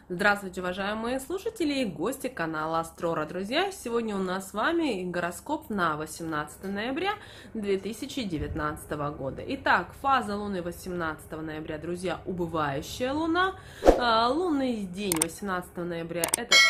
Здравствуйте, уважаемые слушатели и гости канала Астрора. Друзья, сегодня у нас с вами гороскоп на 18 ноября 2019 года. Итак, фаза Луны 18 ноября, друзья, убывающая Луна. Лунный день 18 ноября – это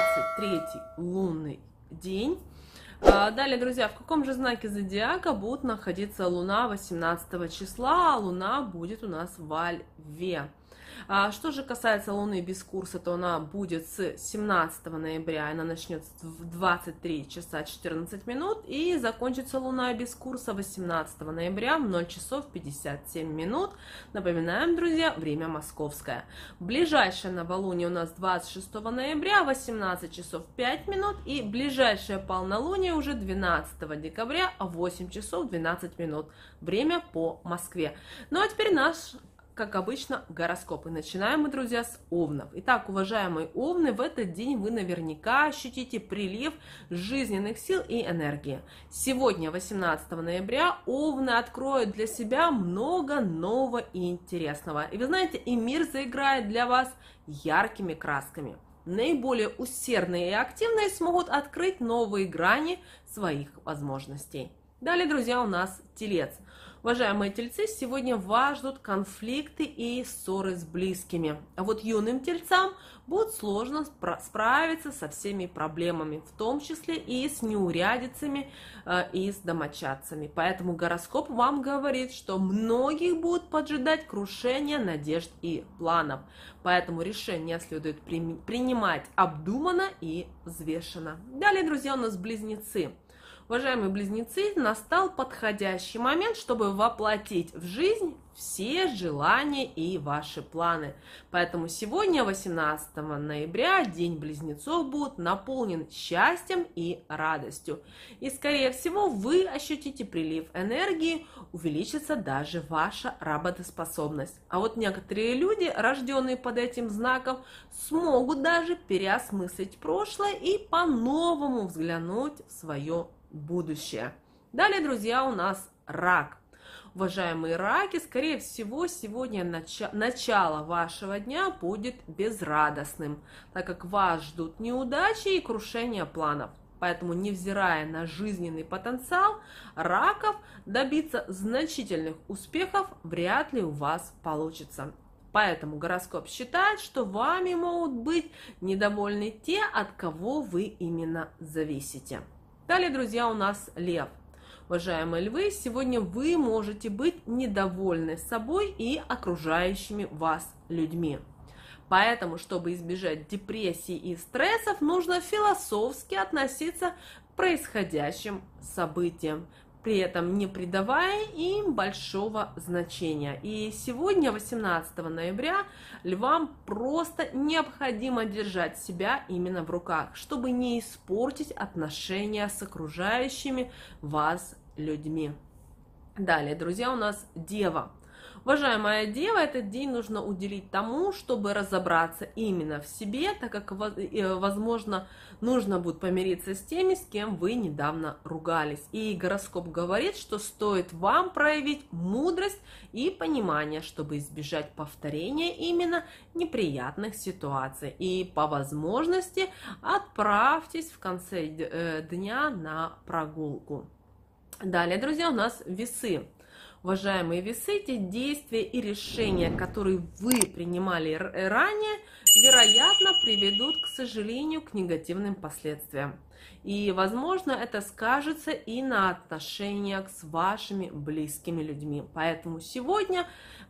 23-й лунный день. Далее, друзья, в каком же знаке зодиака будет находиться Луна 18 числа? Луна будет у нас во Льве. Что же касается Луны без курса, то она будет с 17 ноября, она начнется в 23 часа 14 минут и закончится Луна без курса 18 ноября в 0 часов 57 минут. Напоминаем, друзья, время московское. Ближайшее новолуние у нас 26 ноября 18 часов 5 минут и ближайшее полнолуние уже 12 декабря 8 часов 12 минут. Время по Москве. Ну а теперь наш, как обычно, гороскоп. И начинаем мы, друзья, с Овнов. Итак, уважаемые Овны, в этот день вы наверняка ощутите прилив жизненных сил и энергии. Сегодня, 18 ноября, Овны откроют для себя много нового и интересного. И вы знаете, и мир заиграет для вас яркими красками. Наиболее усердные и активные смогут открыть новые грани своих возможностей. Далее, друзья, у нас Телец. Уважаемые тельцы, сегодня вас ждут конфликты и ссоры с близкими. А вот юным тельцам будет сложно справиться со всеми проблемами, в том числе и с неурядицами и с домочадцами. Поэтому гороскоп вам говорит, что многих будут поджидать крушение надежд и планов. Поэтому решение следует принимать обдуманно и взвешенно. Далее, друзья, у нас близнецы. Уважаемые близнецы, настал подходящий момент, чтобы воплотить в жизнь все желания и ваши планы. Поэтому сегодня, 18 ноября, День близнецов будет наполнен счастьем и радостью. И, скорее всего, вы ощутите прилив энергии, увеличится даже ваша работоспособность. А вот некоторые люди, рожденные под этим знаком, смогут даже переосмыслить прошлое и по-новому взглянуть в свое будущее. Далее, друзья, у нас Рак. Уважаемые раки, скорее всего, сегодня начало вашего дня будет безрадостным, так как вас ждут неудачи и крушение планов. Поэтому, невзирая на жизненный потенциал раков, добиться значительных успехов вряд ли у вас получится. Поэтому гороскоп считает, что вами могут быть недовольны те, от кого вы именно зависите. Далее, друзья, у нас Лев. Уважаемые львы, сегодня вы можете быть недовольны собой и окружающими вас людьми. Поэтому, чтобы избежать депрессии и стрессов, нужно философски относиться к происходящим событиям, при этом не придавая им большого значения. И сегодня, 18 ноября, львам просто необходимо держать себя именно в руках, чтобы не испортить отношения с окружающими вас людьми. Далее, друзья, у нас Дева. Уважаемая Дева, этот день нужно уделить тому, чтобы разобраться именно в себе, так как, возможно, нужно будет помириться с теми, с кем вы недавно ругались. И гороскоп говорит, что стоит вам проявить мудрость и понимание, чтобы избежать повторения именно неприятных ситуаций. И по возможности отправьтесь в конце дня на прогулку. Далее, друзья, у нас Весы. Уважаемые весы, те действия и решения, которые вы принимали ранее, вероятно, приведут, к сожалению, к негативным последствиям. И, возможно, это скажется и на отношениях с вашими близкими людьми. Поэтому сегодня,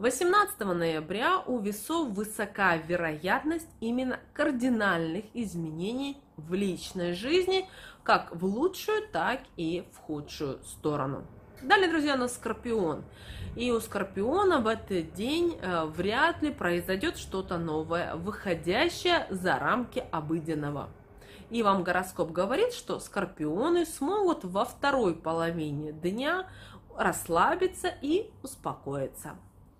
18 ноября, у весов высока вероятность именно кардинальных изменений в личной жизни, как в лучшую, так и в худшую сторону. Далее, друзья, у нас Скорпион. И у Скорпиона в этот день вряд ли произойдет что-то новое, выходящее за рамки обыденного. И вам гороскоп говорит, что Скорпионы смогут во второй половине дня расслабиться и успокоиться.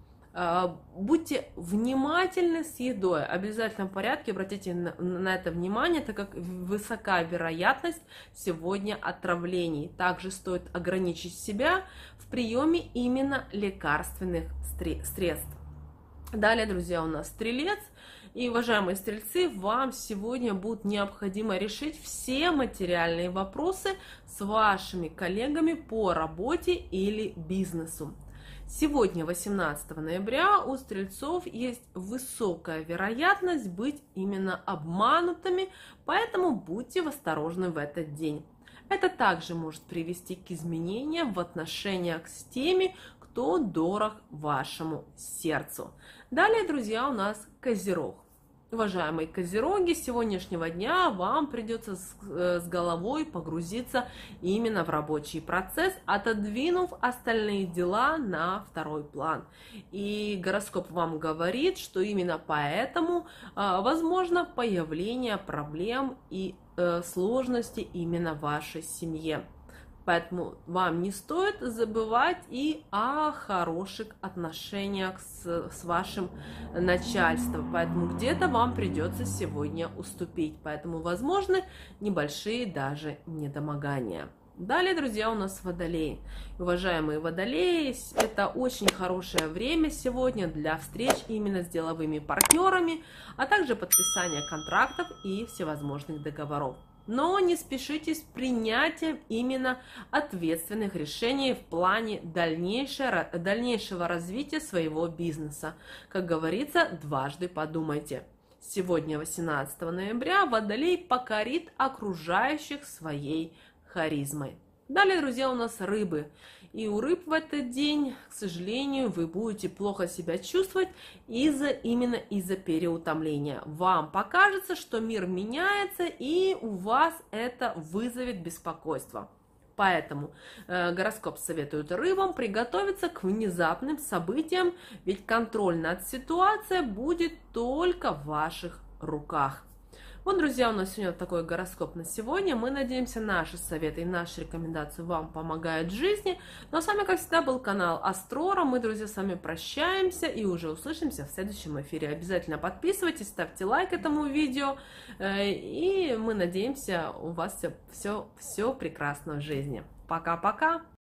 Будьте внимательны с едой, в обязательном порядке обратите на это внимание, так как высока вероятность сегодня отравлений. Также стоит ограничить себя в приеме именно лекарственных средств. Далее, друзья, у нас Стрелец. И, уважаемые стрельцы, вам сегодня будет необходимо решить все материальные вопросы с вашими коллегами по работе или бизнесу. Сегодня, 18 ноября, у стрельцов есть высокая вероятность быть именно обманутыми, поэтому будьте осторожны в этот день. Это также может привести к изменениям в отношениях с теми, кто дорог вашему сердцу. Далее, друзья, у нас Козерог. Уважаемые козероги, с сегодняшнего дня вам придется с головой погрузиться именно в рабочий процесс, отодвинув остальные дела на второй план. И гороскоп вам говорит, что именно поэтому возможно появление проблем и сложностей именно в вашей семье. Поэтому вам не стоит забывать и о хороших отношениях с вашим начальством. Поэтому где-то вам придется сегодня уступить. Поэтому возможны небольшие даже недомогания. Далее, друзья, у нас Водолеи. Уважаемые Водолеи, это очень хорошее время сегодня для встреч именно с деловыми партнерами, а также подписания контрактов и всевозможных договоров. Но не спешите с принятием именно ответственных решений в плане дальнейшего развития своего бизнеса. Как говорится, дважды подумайте. Сегодня, 18 ноября, Водолей покорит окружающих своей харизмой. Далее, друзья, у нас Рыбы. И у рыб в этот день, к сожалению, вы будете плохо себя чувствовать именно из-за переутомления. Вам покажется, что мир меняется, и у вас это вызовет беспокойство. Поэтому гороскоп советует рыбам приготовиться к внезапным событиям, ведь контроль над ситуацией будет только в ваших руках. Вот, друзья, у нас сегодня такой гороскоп на сегодня. Мы надеемся, наши советы и наши рекомендации вам помогают в жизни. Ну а с вами, как всегда, был канал Астрора. Мы, друзья, с вами прощаемся и уже услышимся в следующем эфире. Обязательно подписывайтесь, ставьте лайк этому видео. И мы надеемся, у вас все прекрасно в жизни. Пока-пока!